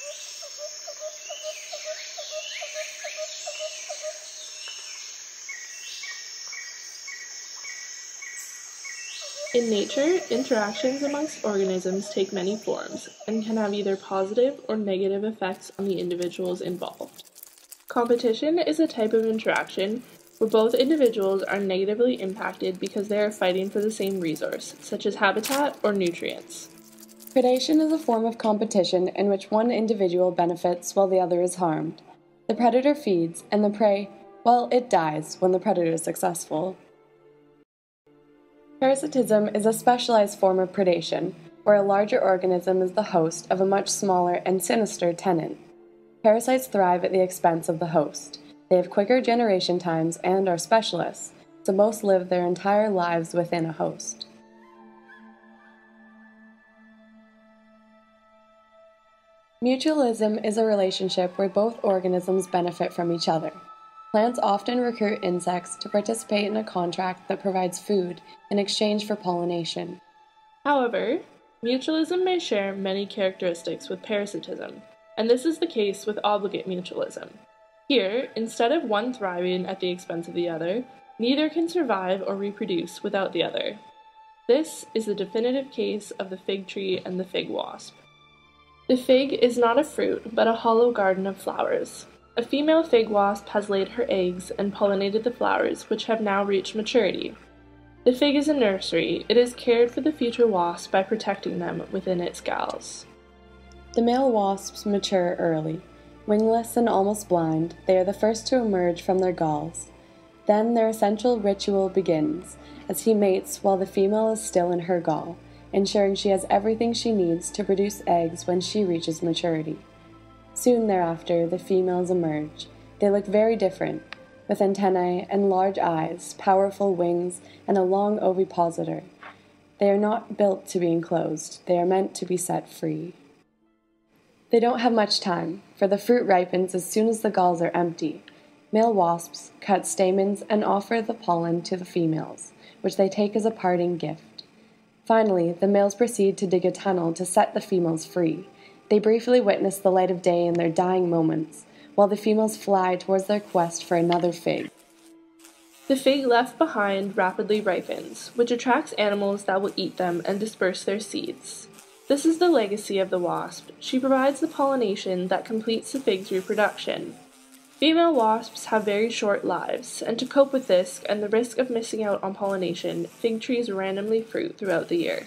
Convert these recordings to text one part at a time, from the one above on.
In nature, interactions amongst organisms take many forms and can have either positive or negative effects on the individuals involved. Competition is a type of interaction where both individuals are negatively impacted because they are fighting for the same resource, such as habitat or nutrients. Predation is a form of competition in which one individual benefits while the other is harmed. The predator feeds, and the prey, well, it dies when the predator is successful. Parasitism is a specialized form of predation, where a larger organism is the host of a much smaller and sinister tenant. Parasites thrive at the expense of the host. They have quicker generation times and are specialists, so most live their entire lives within a host. Mutualism is a relationship where both organisms benefit from each other. Plants often recruit insects to participate in a contract that provides food in exchange for pollination. However, mutualism may share many characteristics with parasitism, and this is the case with obligate mutualism. Here, instead of one thriving at the expense of the other, neither can survive or reproduce without the other. This is the definitive case of the fig tree and the fig wasp. The fig is not a fruit, but a hollow garden of flowers. A female fig wasp has laid her eggs and pollinated the flowers, which have now reached maturity. The fig is a nursery. It is cared for the future wasps by protecting them within its galls. The male wasps mature early. Wingless and almost blind, they are the first to emerge from their galls. Then their essential ritual begins, as he mates while the female is still in her gall, ensuring she has everything she needs to produce eggs when she reaches maturity. Soon thereafter, the females emerge. They look very different, with antennae and large eyes, powerful wings, and a long ovipositor. They are not built to be enclosed. They are meant to be set free. They don't have much time, for the fruit ripens as soon as the galls are empty. Male wasps cut stamens and offer the pollen to the females, which they take as a parting gift. Finally, the males proceed to dig a tunnel to set the females free. They briefly witness the light of day in their dying moments, while the females fly towards their quest for another fig. The fig left behind rapidly ripens, which attracts animals that will eat them and disperse their seeds. This is the legacy of the wasp. She provides the pollination that completes the fig's reproduction. Female wasps have very short lives, and to cope with this and the risk of missing out on pollination, fig trees randomly fruit throughout the year.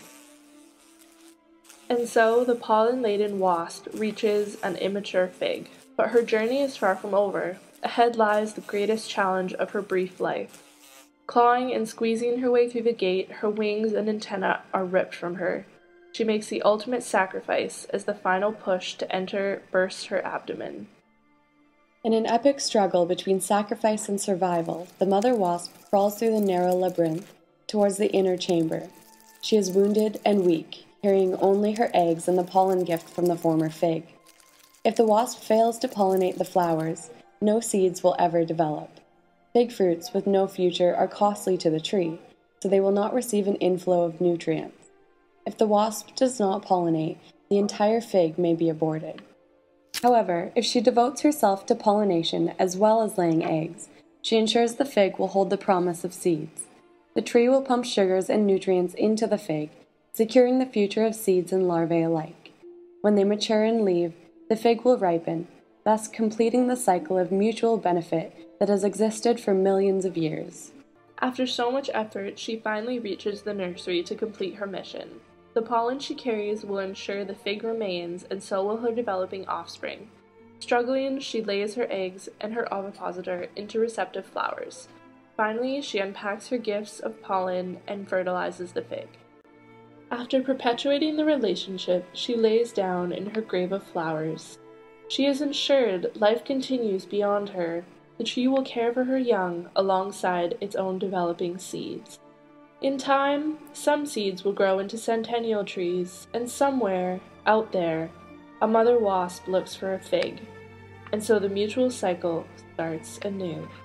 And so the pollen-laden wasp reaches an immature fig, but her journey is far from over. Ahead lies the greatest challenge of her brief life. Clawing and squeezing her way through the gate, her wings and antennae are ripped from her. She makes the ultimate sacrifice as the final push to enter bursts her abdomen. In an epic struggle between sacrifice and survival, the mother wasp crawls through the narrow labyrinth towards the inner chamber. She is wounded and weak, carrying only her eggs and the pollen gift from the former fig. If the wasp fails to pollinate the flowers, no seeds will ever develop. Fig fruits with no future are costly to the tree, so they will not receive an inflow of nutrients. If the wasp does not pollinate, the entire fig may be aborted. However, if she devotes herself to pollination as well as laying eggs, she ensures the fig will hold the promise of seeds. The tree will pump sugars and nutrients into the fig, securing the future of seeds and larvae alike. When they mature and leave, the fig will ripen, thus completing the cycle of mutual benefit that has existed for millions of years. After so much effort, she finally reaches the nursery to complete her mission. The pollen she carries will ensure the fig remains, and so will her developing offspring. Struggling, she lays her eggs and her ovipositor into receptive flowers. Finally, she unpacks her gifts of pollen and fertilizes the fig. After perpetuating the relationship, she lays down in her grave of flowers. She is ensured life continues beyond her. The tree will care for her young alongside its own developing seeds. In time, some seeds will grow into centennial trees, and somewhere, out there, a mother wasp looks for a fig. And so the mutual cycle starts anew.